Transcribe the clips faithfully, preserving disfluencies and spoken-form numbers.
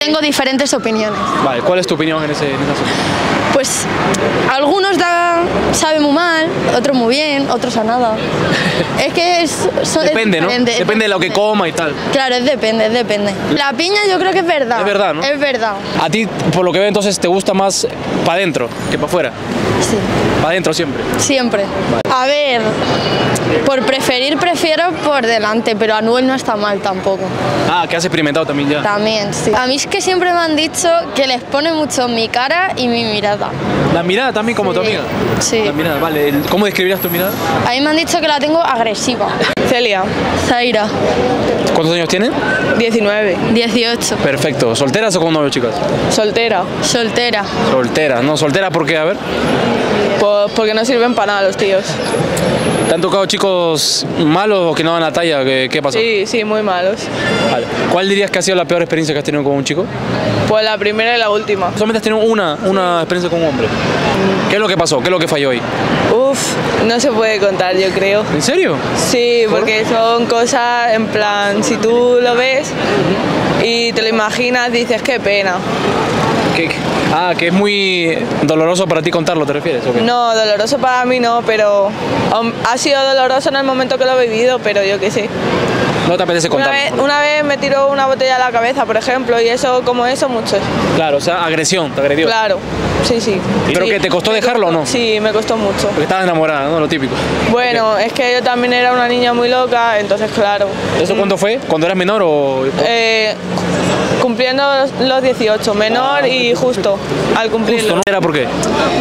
Tengo diferentes opiniones. Vale, ¿cuál es tu opinión en ese, en ese asunto? Pues algunos dan, saben muy mal, otros muy bien, otros a nada. Es que es, son, Depende, es ¿no? diferente, Depende de lo que coma y tal. Claro, es depende, es depende. La piña yo creo que es verdad. Es verdad, ¿no? Es verdad. A ti, por lo que veo, entonces, te gusta más para adentro que para afuera. Sí. Para adentro siempre. Siempre. A ver, por preferir prefiero por delante, pero Anuel no está mal tampoco. Ah, que has experimentado también ya. También, sí. A mí es que siempre me han dicho que les pone mucho mi cara y mi mirada. La mirada también como Sí. tu amiga. Sí. La mirada, vale. ¿Cómo describirías tu mirada? A mí me han dicho que la tengo agresiva. Celia, Zaira, ¿Cuántos años tiene? diecinueve, dieciocho. Perfecto. ¿Solteras o con novio, chicas? soltera, Soltera. Solteras, ¿no? ¿Soltera por qué? A ver. pues porque no sirven para nada los tíos. ¿Te han tocado chicos malos o que no dan la talla? ¿Qué, qué pasó? Sí, sí, muy malos. Vale. ¿Cuál dirías que ha sido la peor experiencia que has tenido con un chico? Pues la primera y la última. Solamente has tenido una, una experiencia con un hombre. ¿Qué es lo que pasó? ¿Qué es lo que falló ahí? Uf, no se puede contar, yo creo. ¿En serio? Sí, porque son cosas en plan, si tú lo ves y te lo imaginas, dices qué pena. ¿Qué- qué? Ah, que es muy doloroso para ti contarlo, ¿te refieres? ¿O qué? No, doloroso para mí no, pero um, ha sido doloroso en el momento que lo he vivido, pero yo qué sé. No te apetece Una contarlo. vez, una vez me tiró una botella a la cabeza, por ejemplo, y eso, como eso, muchos. Claro, o sea, agresión, te agredió. Claro, sí, sí. ¿Pero Sí. qué, te costó Me dejarlo o no? Sí, me costó mucho. Porque estabas enamorada, ¿no? Lo típico. Bueno, es que yo también era una niña muy loca, entonces claro. ¿Eso cuándo fue? ¿Cuando eras menor o...? Eh, cumpliendo los- los dieciocho, menor y justo al cumplirlo. Justo, ¿no? ¿Era por qué?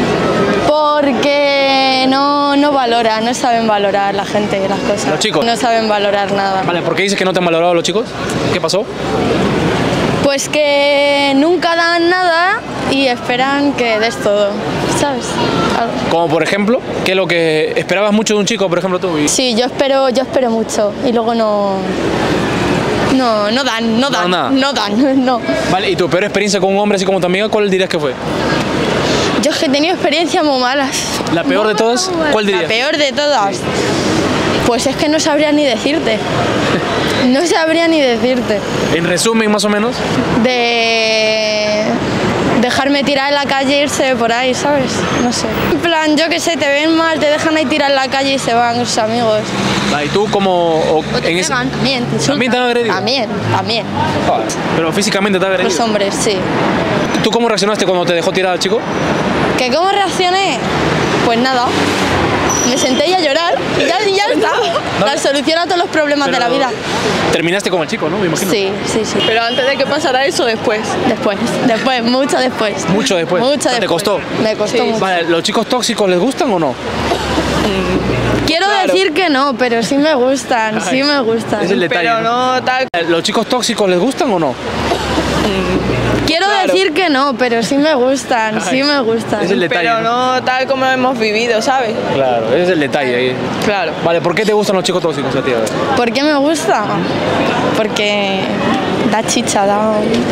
Porque no, no valora, no saben valorar la gente las cosas. Los chicos. No saben valorar nada. Vale, ¿por qué dices que no te han valorado los chicos? ¿Qué pasó? Pues que nunca dan nada y esperan que des todo, ¿sabes? Algo. Como por ejemplo, ¿qué es lo que esperabas mucho de un chico, por ejemplo, tú? Y... Sí, yo espero, yo espero mucho y luego no, no, no dan, no dan, nada. no dan, no. Vale, ¿y tu peor experiencia con un hombre así como tu amiga, cuál dirías que fue? Yo es que he tenido experiencias muy malas. ¿La peor de todas? ¿Cuál dirías? La peor de todas. Pues es que no sabría ni decirte. No sabría ni decirte. En resumen, más o menos. De dejarme tirar en la calle e irse por ahí, ¿sabes? No sé. En plan, yo que sé, te ven mal, te dejan ahí tirar en la calle y se van sus amigos. Vale, ¿y tú como...? o- O te en ese- pegan, también. Te ¿También te han insultan. agredido? También, también. Joder, pero físicamente te ha agredido. Los hombres, sí. ¿Tú cómo reaccionaste cuando te dejó tirar al chico? ¿Que cómo reaccioné? Pues nada. Me senté y a llorar. Y ya, y ya está. La solución a todos los problemas de la vida. Terminaste con el chico, ¿no? Me imagino. Sí, sí, sí. Pero antes de que pasara eso, después. Después, después, mucho después. Mucho después. Mucho O sea, ¿te después. costó? Me costó Sí. mucho. Vale, ¿los chicos tóxicos les gustan o no? Quiero Claro. decir que no, pero sí me gustan, sí me gustan. Es el detalle. Pero no tal. ¿Los chicos tóxicos les gustan o no? Quiero Claro. decir que no, pero sí me gustan, sí me gustan. Es el detalle. Pero no tal como hemos vivido, ¿sabes? Claro, ese es el detalle ahí. Claro. Vale, ¿por qué te gustan los chicos tóxicos a ti? A ver. ¿Por qué me gusta? Porque da chicha, da,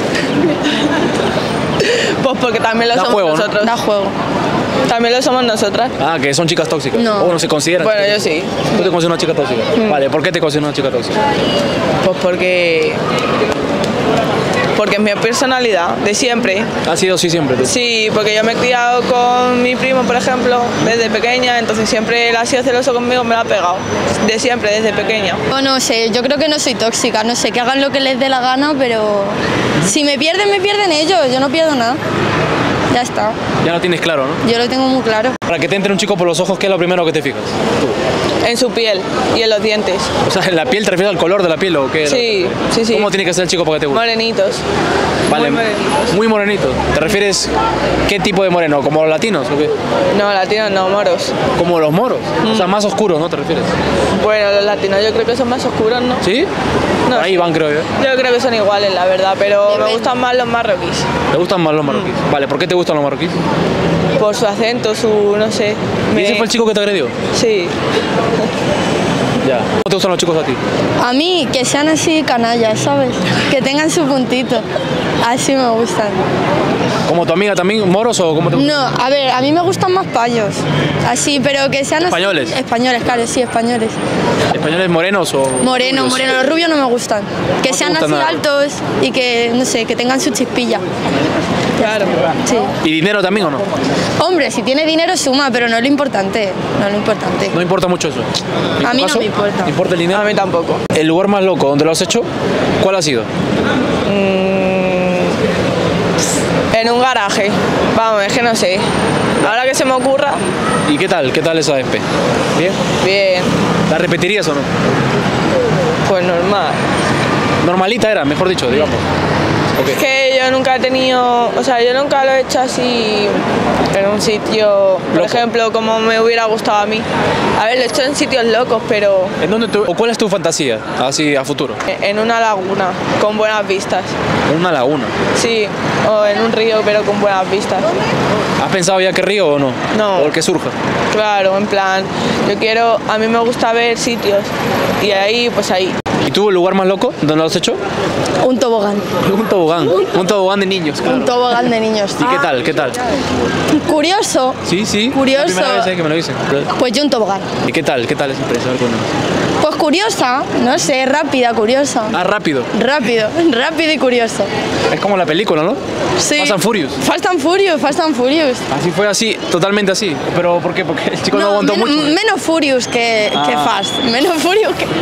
Pues porque también lo Da somos juego, ¿no? nosotros. da juego. También lo somos nosotras. Ah, que son chicas tóxicas. No. O no se consideran. Bueno, yo sí. ¿Tú te consideras una chica tóxica? Vale, ¿por qué te consideras una chica tóxica? Pues porque. Porque es mi personalidad, de siempre. Ha sido así siempre tú. Sí, porque yo me he criado con mi primo, por ejemplo, desde pequeña, entonces siempre él ha sido celoso conmigo, me lo ha pegado. De siempre, desde pequeña. O no sé, yo creo que no soy tóxica, no sé, que hagan lo que les dé la gana, pero si me pierden, me pierden ellos, yo no pierdo nada. Ya está, Ya lo tienes claro, ¿no? yo lo tengo muy claro. Para que te entre un chico por los ojos, ¿qué es lo primero que te fijas? En su piel y en los dientes. O sea, ¿en la piel te refieres al color de la piel o qué? Sí, sí, sí. ¿Cómo tiene que ser el chico para que te guste? Morenitos. Vale, Muy morenitos. muy morenito. ¿Te refieres qué tipo de moreno? ¿Como los latinos o qué? No, latinos no, moros. Como los moros. O sea, más oscuros, ¿no te refieres? Bueno, los latinos yo creo que son más oscuros, ¿no? ¿Sí? No Por ahí sé. van, creo yo. Yo creo que son iguales, la verdad, pero me Depende. gustan más los marroquíes. ¿Te gustan más los marroquíes? Vale, ¿por qué te gustan los marroquíes? Por su acento, su, no sé. ¿Y me- ese fue el chico que te agredió? Sí. Ya. ¿Cómo te gustan los chicos a ti? A mí, que sean así canallas, ¿sabes? Que tengan su puntito. Así me gustan. ¿Como tu amiga también, moros o cómo te gustan? No, a ver, a mí me gustan más payos. Así, pero que sean así. ¿Españoles? Españoles, claro, sí, españoles. ¿Españoles morenos o...? Moreno, rubios? moreno, los rubios no me gustan. Que te sean así gustan nada? altos y que, no sé, que tengan su chispilla. Claro. Sí. ¿Y dinero también o no? Hombre, si tiene dinero suma, pero no es lo importante. No es lo importante. No importa mucho eso. ¿En A tu mí no caso, me importa. ¿Te importa el dinero? A mí tampoco. ¿El lugar más loco donde lo has hecho, cuál ha sido? En un garaje. Vamos, es que no sé. Ahora que se me ocurra, ¿Y qué tal? ¿Qué tal esa E P? ¿Bien? bien, ¿La repetirías o no? pues normal. Normalita era, mejor dicho, digamos. Ok. Es que yo nunca he tenido, o sea, yo nunca lo he hecho así en un sitio, por Loco. ejemplo, como me hubiera gustado a mí. A ver, lo he hecho en sitios locos, pero ¿En dónde tú- o cuál es tu fantasía, así a futuro? en una laguna, con buenas vistas. Una laguna. Sí, o en un río, pero con buenas vistas. ¿Has pensado ya qué río o no? No. ¿O el que surja? Claro, en plan, yo quiero, a mí me gusta ver sitios y ahí, pues ahí. ¿Y tú el lugar más loco donde lo has hecho? Un tobogán. Un tobogán. Un tobogán de niños, claro. Un tobogán de niños. ¿Y qué tal? ¿Qué tal? Curioso. Sí, sí. Curioso. La primera vez eh, que me lo dicen. Pues yo un tobogán. ¿Y qué tal? ¿Qué tal esa experiencia? A ver, cuéntanos. Pues curiosa, no sé, rápida, curiosa. Ah, rápido. Rápido, rápido y curioso. Es como la película, ¿no? Sí. Fast and Furious. Fast and Furious, Fast and Furious. Así fue así, totalmente así. ¿Pero por qué? Porque el chico no, aguantó men- mucho. menos Furious que, que Ah. Fast. Menos Furious que.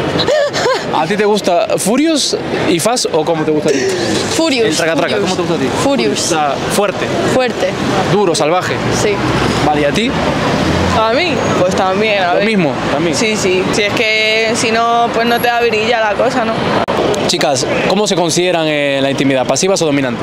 ¿A ti te gusta Furious y Fast o cómo te gusta a ti? Furious. El traca-traca, Furious. ¿cómo te gusta a ti? O Furious. sea, fuerte, Fuerte, duro, salvaje. sí. Vale, ¿y a ti? A mí, pues también, a Lo ver. mismo, también. Sí, sí. Si es que si no, pues no te da brilla la cosa, ¿no? Chicas, ¿cómo se consideran en la intimidad? ¿Pasivas o dominantes?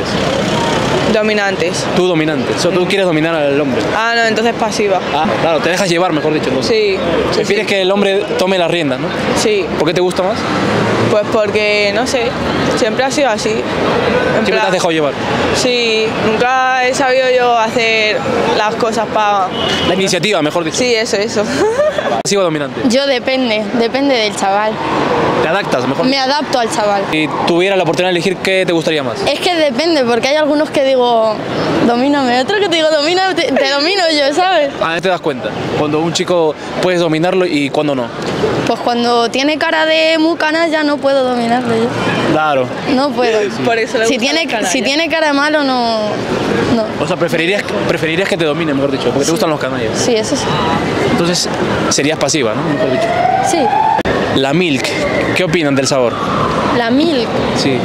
Dominantes. Tú dominante. O sea, tú quieres dominar al hombre. Ah, no, entonces pasiva. Ah, claro, te dejas llevar, mejor dicho. Entonces. Sí, sí, Prefieres sí. que el hombre tome las riendas, ¿no? Sí, ¿Por qué te gusta más? pues porque, no sé, siempre ha sido así. En Siempre te plan, has dejado llevar. Sí, nunca he sabido yo hacer las cosas para... La iniciativa, mejor dicho. Sí, eso, eso. Pasivo o dominante. Yo depende, depende del chaval. Te adaptas, mejor. Me adapto al chaval. Si tuvieras la oportunidad de elegir, ¿qué te gustaría más? Es que depende, porque hay algunos que digo, domíname, otro que te digo, domina, te, te domino yo, ¿sabes? A ver, te das cuenta. Cuando un chico puedes dominarlo y cuando no. Pues cuando tiene cara de muy canalla no puedo dominarlo yo. Claro. No puedo. Por eso le Si gustan tiene, los canallas. si tiene cara de malo, no. No. O sea, preferirías, preferirías que te dominen, mejor dicho, porque te gustan los canallas. Sí, eso sí. Entonces, serías pasiva, ¿no? Mejor dicho. Sí. La milk, ¿qué opinan del sabor? La milk. Sí.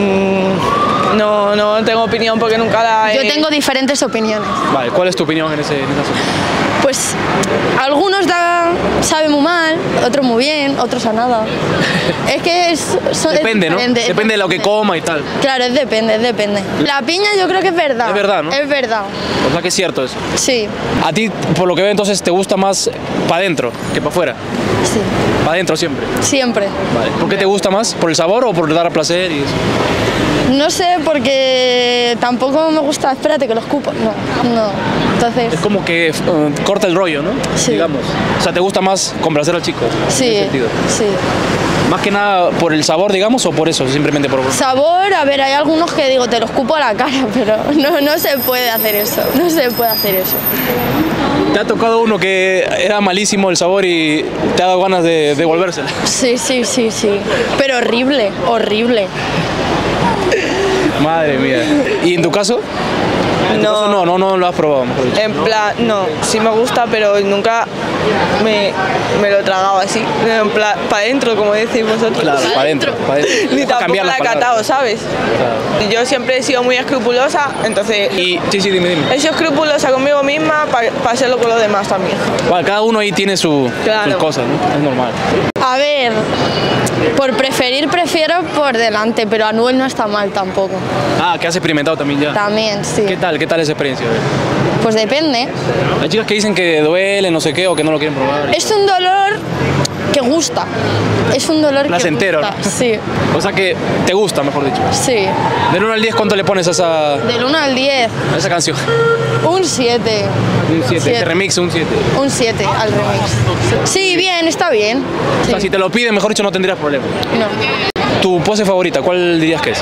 No, no tengo opinión porque nunca la he... Yo tengo diferentes opiniones. Vale, ¿cuál es tu opinión en ese, en ese asunto? Pues algunos da, saben muy mal, otros muy bien, otros a nada. Es que es, son- es Depende, ¿no? diferente, es Depende de lo que diferente. coma y tal. Claro, es depende, es depende. La piña yo creo que es verdad. Es verdad, ¿no? Es verdad, O sea que es cierto eso. sí, A ti, por lo que veo, entonces te gusta más para adentro que para afuera. sí, Para adentro siempre. siempre. Vale. ¿Por qué te gusta más? ¿Por el sabor o por dar placer y eso? No sé, porque tampoco me gusta, espérate que lo escupo. No, no. Entonces, Es como que eh, corta el rollo, ¿no? Sí. Digamos. O sea, ¿te gusta más complacer al chico? En ese sí, sentido. sí. Más que nada por el sabor, digamos, o por eso, simplemente por... Sabor, a ver, hay algunos que digo, te lo escupo a la cara, pero no, no se puede hacer eso, no se puede hacer eso. ¿Te ha tocado uno que era malísimo el sabor y te ha dado ganas de devolvérsela? Sí, sí, sí, sí. Pero horrible, horrible. Madre mía. ¿Y en tu caso? En tu No. caso no, no, no lo has probado, mejor dicho. En plan, no, sí me gusta, pero nunca me, me lo he tragado así. En plan, para adentro, como decís vosotros. Claro, para adentro. Para adentro. Ni Para tampoco cambiar la las he catado, palabras. ¿sabes? Y yo siempre he sido muy escrupulosa, entonces Y, sí, sí, dime, dime. he sido escrupulosa conmigo misma para hacerlo con los demás también. Vale, cada uno ahí tiene su, Claro. sus cosas, ¿no? Es normal. A ver, por preferir prefiero por delante, pero Anuel no está mal tampoco. Ah, que has experimentado también ya. También, sí. ¿Qué tal? ¿Qué tal esa experiencia? A ver. Pues depende. Hay chicas que dicen que duele, no sé qué, o que no lo quieren probar. Es un dolor que gusta. Es un dolor Placentero, que ¿no? gusta. Sí, O sea que te gusta, mejor dicho. sí. Del uno al diez, ¿cuánto le pones a esa, Del uno al diez, a esa canción? un siete. Un siete. Siete. Este remix, un siete. Un siete al remix. Sí, bien, está bien. Sí. sea, si te lo piden, mejor dicho, no tendrías problema. No. ¿Tu pose favorita, cuál dirías que es?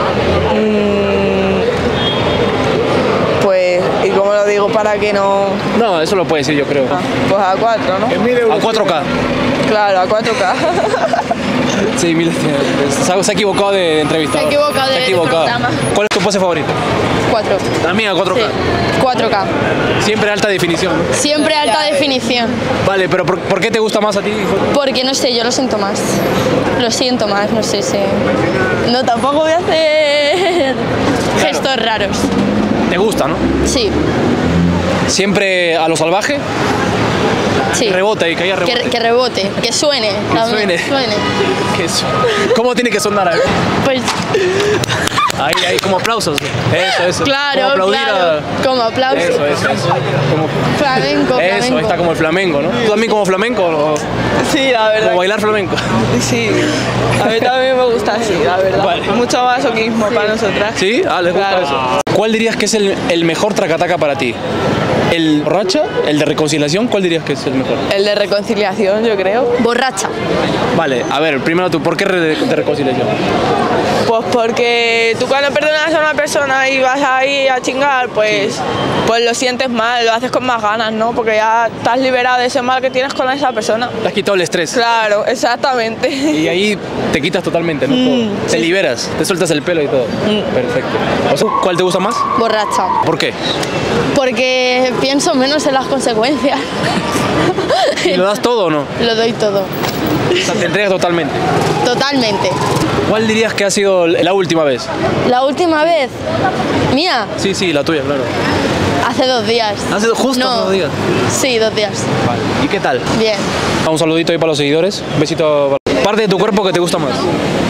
Pues, ¿y cómo lo digo para que no...? No, eso lo puedes decir, yo creo. Pues a cuatro, ¿no? A cuatro K. Claro, a cuatro K. Sí, mil, se ha, se ha equivocado de entrevista. Se ha equivocado de- Se ha equivocado. de programa. ¿Cuál es tu pose favorita? cuatro. También a cuatro K. Sí. cuatro K. Siempre alta definición, ¿no? Siempre alta definición. Vale, pero ¿por, por qué te gusta más a ti? Porque no sé, yo lo siento más. Lo siento más, no sé, sé. No, tampoco voy a hacer gestos raros. ¿Te gusta, no? Sí, Siempre a lo salvaje, sí. rebota y que haya rebote. Que, que rebote, que suene. también, suene. Que eso. ¿Cómo tiene que sonar? Pues Ahí, ahí, como aplausos. Eso, eso. claro, Como aplaudir claro. a... Como aplauso. Eso, eso, eso. Como... Flamenco, Eso, flamenco. está como el flamenco, ¿no? ¿Tú también como flamenco o Sí, la verdad. como bailar flamenco? Sí, a mí también me gusta así, la verdad. Vale. Mucho masoquismo para nosotras. ¿Sí? Ah, les gusta Claro. eso. ¿Cuál dirías que es el, el mejor tracataca para ti? ¿El borracha? ¿El de reconciliación? ¿Cuál dirías que es el mejor? El de reconciliación, yo creo. Borracha. Vale, a ver, primero tú, ¿por qué re- de reconciliación? Pues porque tú cuando perdonas a una persona y vas ahí a chingar, pues, pues lo sientes mal, lo haces con más ganas, ¿no? Porque ya estás liberado de ese mal que tienes con esa persona. Te has quitado el estrés. Claro, exactamente. Y ahí te quitas totalmente, ¿no? Todo. Te liberas, te sueltas el pelo y todo. Perfecto. O sea, ¿cuál te gusta más? Borracha. ¿Por qué? Porque pienso menos en las consecuencias. ¿Y lo das todo o no? Lo doy todo. O sea, te entregas totalmente. Totalmente. ¿Cuál dirías que ha sido la última vez? La última vez, mía, Sí, sí, la tuya, claro. hace dos días. ¿Hace justo No. dos días? Sí, dos días. Vale. ¿Y qué tal? Bien. Un saludito ahí para los seguidores. Un besito. Parte de tu cuerpo que te gusta más.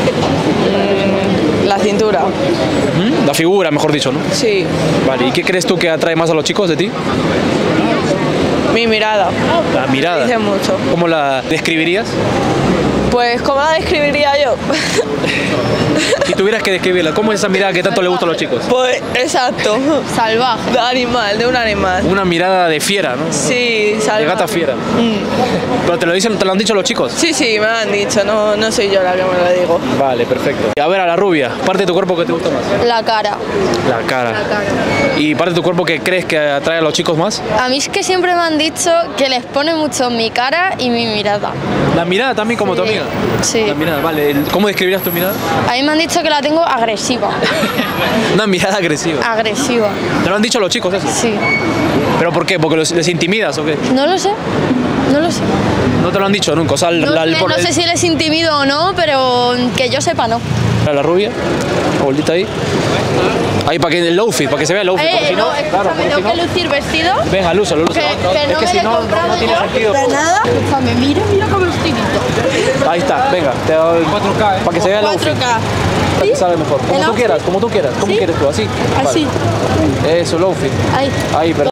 La cintura. ¿Mm? La figura, mejor dicho, ¿no? Sí, Vale. ¿Y qué crees tú que atrae más a los chicos de ti? mi mirada. La mirada. Dice mucho. ¿Cómo la describirías? Pues, ¿cómo la describiría yo? Si tuvieras que describirla, ¿cómo es esa mirada que tanto le gusta a los chicos? Pues, exacto. Salvaje. De animal, de un animal. Una mirada de fiera, ¿no? Sí, De salvaje. gata fiera. ¿Pero te lo dicen, te lo han dicho los chicos? Sí, sí, me lo han dicho, no, no soy yo la que me lo digo. Vale, perfecto. A ver, a la rubia, parte de tu cuerpo que te gusta más. La cara. La cara. La cara. ¿Y parte de tu cuerpo que crees que atrae a los chicos más? A mí es que siempre me han dicho que les pone mucho mi cara y mi mirada. La mirada también como tu Sí. amiga. Sí. La mirada, vale. ¿Cómo describirías tu mirada? A mí me han dicho que la tengo agresiva. Una mirada agresiva. Agresiva. ¿Te lo han dicho los chicos eso? Sí. ¿Pero por qué? ¿Porque los- les intimidas o qué? No lo sé. No lo sé. No te lo han dicho nunca. O sea, No, la, sé, por- no sé si les intimido o no, pero que yo sepa no. a la rubia, la bolita ahí. Ahí para que el outfit, para que se vea el outfit. porque Eh, si no, no, escúchame, claro, porque tengo si no- que lucir vestido. Venga, lúzalo, Que, lúzalo. que Es no que me si lo he no, no, comprado no tiene yo sentido. de nada. Escúchame, mira, mira cómo lo estoy viendo. Ahí está, venga, te doy cuatro K, ¿eh? Para que se vea el outfit. cuatro K. Para que salga mejor. Como El tú outfit. quieras, como tú quieras. ¿Cómo ¿Sí? quieres tú? ¿Así? Así. Vale. Eso, el outfit. Ahí. Ahí, perfecto.